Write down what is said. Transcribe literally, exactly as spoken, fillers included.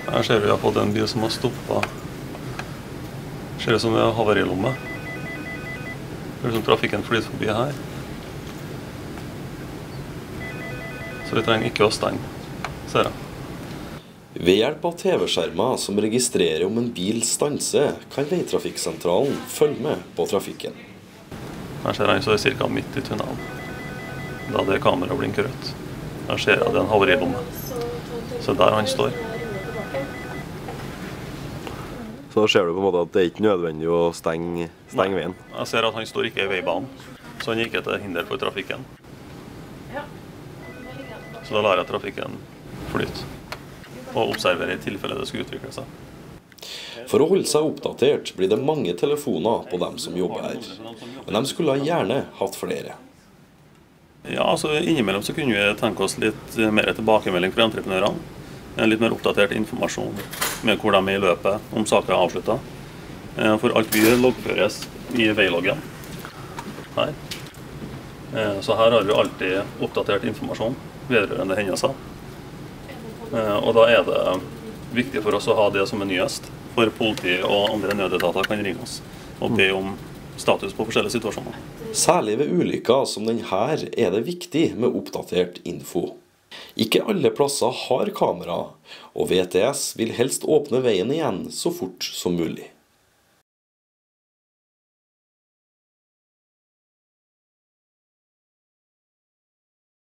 Her ser vi at det er en bil som har stoppet. Ser ut som det er havarilomme. Ser ut som trafikken flyter forbi her. Så vi trenger ikke å stenge, ser jeg. Ved hjelp av T V-skjermer som registrerer om en bil stanser, kan veitrafikksentralen følge med på trafikken. Her ser jeg så er cirka midt i tunnelen, da det kameraet blinker rødt. Her ser jeg det er en havarilomme. Så der han står. Så ser du på en måte at det er ikke nødvendig å stenge, stenge veien? Jeg ser at han står ikke i veibanen, så han er ikke til hinder for trafikken. Så da lar jeg trafikken flyte, og observere i tilfelle det skulle utvikle seg. For å holde seg oppdatert blir det mange telefoner på dem som jobber her. Men de skulle gjerne hatt flere. Ja, altså innimellom så kunne vi tenke oss litt mer tilbakemelding fra entreprenørene. En litt mer oppdatert informasjon med hvor de er i løpet, om saker er avsluttet. For alt vi loggføres i veiloggen her. Så her har vi alltid oppdatert informasjon vedrørende hendelser. Og da er det viktig for oss å ha det som en nyhest, for politi og andre nødetater kan ringe oss og be om status på forskjellige situasjoner. Særlig ved ulykker som denne er det viktig med oppdatert info. Ikke alle plasser har kamera, og V T S vil helst åpne veien igjen så fort som mulig.